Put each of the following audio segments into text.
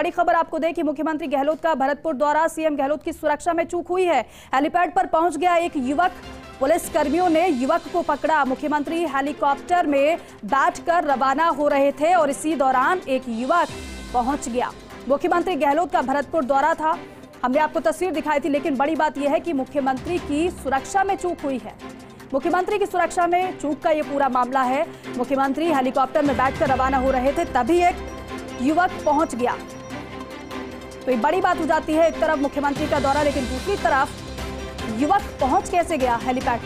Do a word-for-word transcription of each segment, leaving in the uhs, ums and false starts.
बड़ी खबर आपको दें कि मुख्यमंत्री गहलोत का भरतपुर दौरा, सीएम गहलोत की सुरक्षा में चूक हुई है। हेलीपैड पर पहुंच गया एक युवक, पुलिस कर्मियों ने युवक को पकड़ा। मुख्यमंत्री हेलीकॉप्टर में बैठकर रवाना हो रहे थे और इसी दौरान एक युवक पहुंच गया। मुख्यमंत्री गहलोत का भरतपुर दौरा था, हमने आपको तस्वीर दिखाई थी, लेकिन बड़ी बात यह है कि मुख्यमंत्री की सुरक्षा में चूक हुई है। मुख्यमंत्री की सुरक्षा में चूक का ये पूरा मामला है। मुख्यमंत्री हेलीकॉप्टर में बैठकर रवाना हो रहे थे, तभी एक युवक पहुंच गया। तो ये बड़ी बात हो जाती है, एक तरफ मुख्यमंत्री का दौरा, लेकिन दूसरी तरफ युवक पहुंच कैसे गया हेलीपैड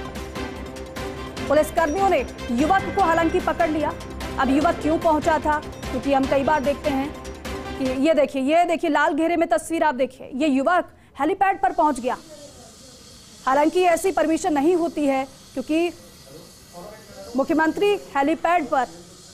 पर। पुलिस कर्मियों ने युवक को हालांकि पकड़ लिया। अब युवक क्यों पहुंचा था, क्योंकि हम कई बार देखते हैं कि ये देखिए ये देखिए लाल घेरे में तस्वीर आप देखिए, ये युवक हेलीपैड पर पहुंच गया। हालांकि ऐसी परमिशन नहीं होती है, क्योंकि मुख्यमंत्री हेलीपैड पर,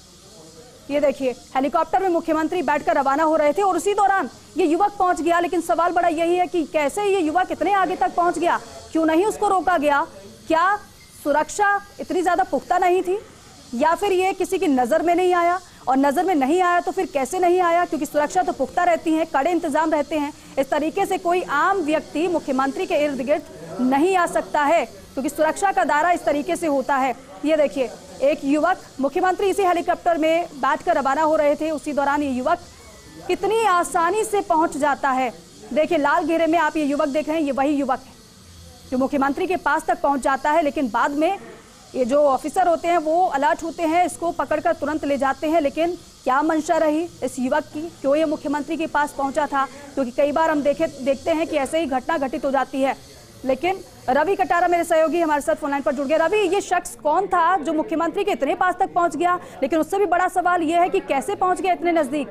ये देखिए हेलीकॉप्टर में मुख्यमंत्री बैठकर रवाना हो रहे थे और उसी दौरान ये युवक पहुंच गया। लेकिन सवाल बड़ा यही है कि कैसे ये युवक इतने आगे तक पहुंच गया, क्यों नहीं उसको रोका गया? क्या सुरक्षा इतनी ज्यादा पुख्ता नहीं थी, या फिर ये किसी की नजर में नहीं आया? और नजर में नहीं आया तो फिर कैसे नहीं आया, क्योंकि सुरक्षा तो पुख्ता रहती है, कड़े इंतजाम रहते हैं। इस तरीके से कोई आम व्यक्ति मुख्यमंत्री के इर्द गिर्द नहीं आ सकता है, क्योंकि सुरक्षा का दायरा इस तरीके से होता है। ये देखिए एक युवक, मुख्यमंत्री इसी हेलीकॉप्टर में बैठकर रवाना हो रहे थे, उसी दौरान ये युवक कितनी आसानी से पहुंच जाता है। देखिए लाल घेरे में आप ये युवक देख रहे हैं, ये वही युवक है जो मुख्यमंत्री के पास तक पहुंच जाता है। लेकिन बाद में ये जो ऑफिसर होते हैं वो अलर्ट होते हैं, इसको पकड़कर तुरंत ले जाते हैं। लेकिन क्या मंशा रही इस युवक की, क्यों ये मुख्यमंत्री के पास पहुंचा था? क्योंकि कई बार हम देखे देखते हैं कि ऐसे ही घटना घटित हो जाती है। लेकिन रवि कटारा मेरे सहयोगी हमारे साथ फोनलाइन पर जुड़ गए। रवि, ये शख्स कौन था जो मुख्यमंत्री के इतने पास तक पहुंच गया? लेकिन उससे भी बड़ा सवाल ये है कि कैसे पहुंच गया इतने नजदीक?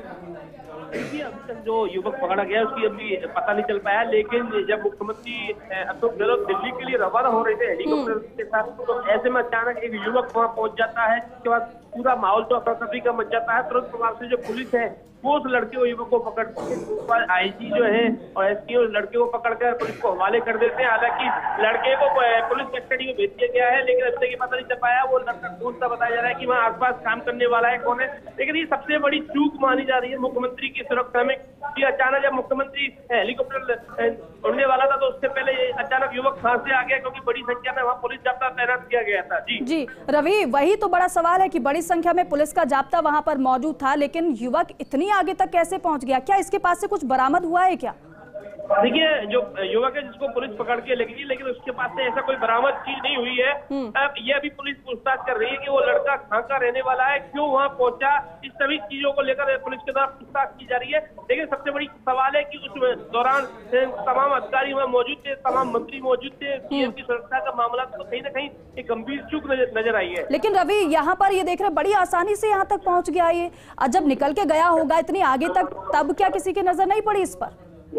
देखिए अभी तक जो युवक पकड़ा गया उसकी अभी पता नहीं चल पाया, लेकिन जब मुख्यमंत्री अशोक गहलोत दिल्ली के लिए रवाना हो रहे थे हेलीकॉप्टर के साथ, तो ऐसे में अचानक एक युवक वहां पहुंच जाता है। उसके बाद पूरा माहौल तो अफरा तफरी का मच जाता है। तुरंत प्रभाव से जो पुलिस है वो उस लड़के को, युवक को पकड़ते हैं। आईजी जो है और एसपी उस लड़के को पकड़कर पुलिस को हवाले कर देते हैं। हालांकि लड़के को पुलिस कस्टडी में भेज दिया गया है, लेकिन अब तक ये पता नहीं चल पाया वो लड़का कौन सा बताया जा रहा है कि वहाँ आसपास काम करने वाला है, कौन है। लेकिन ये सबसे बड़ी चूक मानी जा रही है मुख्यमंत्री की सुरक्षा में कि अचानक जब मुख्यमंत्री हेलीकॉप्टर उड़ने वाला था तो उससे पहले अचानक युवक कहां से आ गया, क्योंकि बड़ी संख्या में वहाँ पुलिस जाब्ता तैनात किया गया था। जी जी रवि, वही तो बड़ा सवाल है कि बड़ी संख्या में पुलिस का जाब्ता वहां पर मौजूद था, लेकिन युवक इतनी आगे तक कैसे पहुंच गया? क्या इसके पास से कुछ बरामद हुआ है क्या? देखिए जो युवक है जिसको पुलिस पकड़ के ले गई, लेकिन उसके पास से ऐसा कोई बरामद चीज नहीं हुई है। अब ये अभी पुलिस पूछताछ कर रही है कि वो लड़का कहाँ का रहने वाला है, क्यों वहाँ पहुंचा, इस सभी चीजों को लेकर पुलिस के द्वारा पूछताछ की जा रही है। लेकिन सबसे बड़ी सवाल है कि उस दौरान तमाम अधिकारी वहाँ मौजूद थे, तमाम मंत्री मौजूद थे, सीएम की सुरक्षा का मामला तो कहीं ना कहीं एक गंभीर चूक नजर आई है। लेकिन रवि, यहाँ पर ये देख रहे बड़ी आसानी से यहाँ तक पहुंच गया ये, जब निकल के गया होगा इतनी आगे तक, तब क्या किसी की नजर नहीं पड़ी इस पर?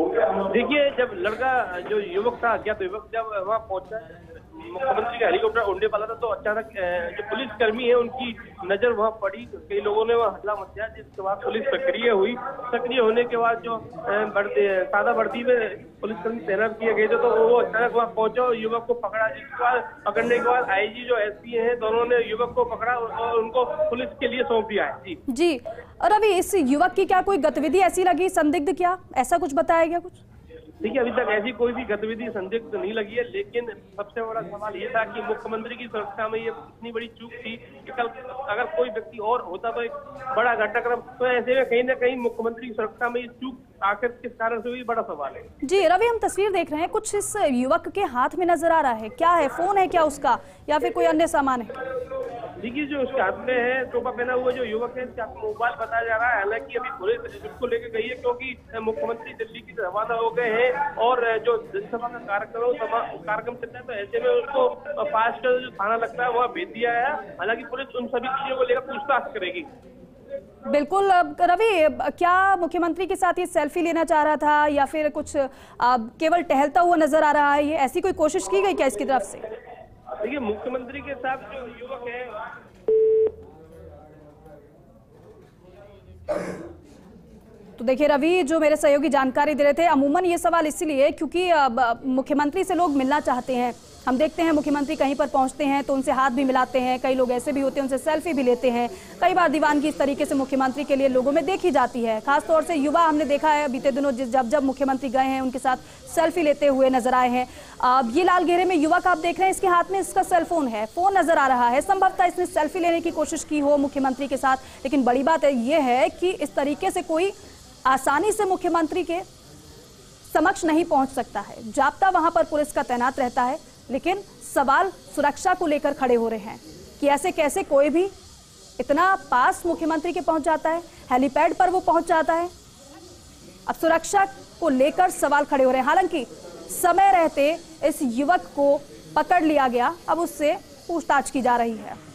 देखिए जब लड़का जो युवक था क्या तो युवक जब वहाँ पहुंचा, मुख्यमंत्री का हेलीकॉप्टर उड़ने वाला था, तो अचानक जो पुलिस कर्मी है उनकी नजर वहाँ पड़ी। कई लोगों ने वहाँ हल्ला मचाया, जिसके बाद पुलिस सक्रिय हुई। सक्रिय होने के बाद जो सादा वर्दी में पुलिसकर्मी तैनात किए गए थे, तो वो अचानक वहाँ पहुंचा और युवक को पकड़ा। जिसके बाद पकड़ने के बाद आईजी जो एसपी हैं दोनों ने युवक को पकड़ा और उनको पुलिस के लिए सौंप दिया है। जी जी रवि, इस युवक की क्या कोई गतिविधि ऐसी लगी संदिग्ध, क्या ऐसा कुछ बताया गया कुछ? देखिए अभी तक ऐसी कोई भी गतिविधि संदिग्ध नहीं लगी है, लेकिन सबसे बड़ा सवाल ये था कि मुख्यमंत्री की सुरक्षा में ये इतनी बड़ी चूक थी कि कल अगर कोई व्यक्ति और होता तो एक बड़ा घटनाक्रम, तो ऐसे में कहीं ना कहीं मुख्यमंत्री की सुरक्षा में ये चूक आखिर किस कारण से हुई, बड़ा सवाल है। जी रवि, हम तस्वीर देख रहे हैं, कुछ इस युवक के हाथ में नजर आ रहा है, क्या है? फोन है क्या उसका, या फिर कोई अन्य सामान है? देखिए जो उसके हाथ में है टोपा पहना हुआ जो युवक है, इसके हाथ में मोबाइल बताया जा रहा है। हालांकि अभी पुलिस इसको लेकर गई है, क्योंकि मुख्यमंत्री दिल्ली की रवाना हो गए हैं और जो जनसभा का कार्यक्रम कार्यक्रम चलता है, तो ऐसे में उसको पास का जो थाना लगता है वहाँ भेज दिया है। हालांकि पुलिस उन सभी चीजों को लेकर पूछताछ करेगी। बिल्कुल रवि, क्या मुख्यमंत्री के साथ ये सेल्फी लेना चाह रहा था, या फिर कुछ केवल टहलता हुआ नजर आ रहा है? ये ऐसी कोई कोशिश की गई क्या इसकी तरफ से? देखिए मुख्यमंत्री के साथ जो युवक है, तो देखिए रवि, जो मेरे सहयोगी जानकारी दे रहे थे, अमूमन ये सवाल इसीलिए क्योंकि मुख्यमंत्री से लोग मिलना चाहते हैं, हम देखते हैं मुख्यमंत्री कहीं पर पहुंचते हैं तो उनसे हाथ भी मिलाते हैं, कई लोग ऐसे भी होते हैं उनसे सेल्फी भी लेते हैं। कई बार दीवानगी इस तरीके से मुख्यमंत्री के लिए लोगों में देखी जाती है। खासतौर से युवा हमने देखा है बीते दिनों जब जब मुख्यमंत्री गए हैं उनके साथ सेल्फी लेते हुए नजर आए हैं। अब ये लाल घेरे में युवक आप देख रहे हैं, इसके हाथ में इसका सेलफोन है, फोन नजर आ रहा है। संभवतः इसने सेल्फी लेने की कोशिश की हो मुख्यमंत्री के साथ, लेकिन बड़ी बात यह है कि इस तरीके से कोई आसानी से मुख्यमंत्री के समक्ष नहीं पहुंच सकता है। जाप्ता वहां पर पुलिस का तैनात रहता है, लेकिन सवाल सुरक्षा को लेकर खड़े हो रहे हैं कि ऐसे कैसे कोई भी इतना पास मुख्यमंत्री के पहुंच जाता है, हेलीपैड पर वो पहुंच जाता है। अब सुरक्षा को लेकर सवाल खड़े हो रहे हैं। हालांकि समय रहते इस युवक को पकड़ लिया गया, अब उससे पूछताछ की जा रही है।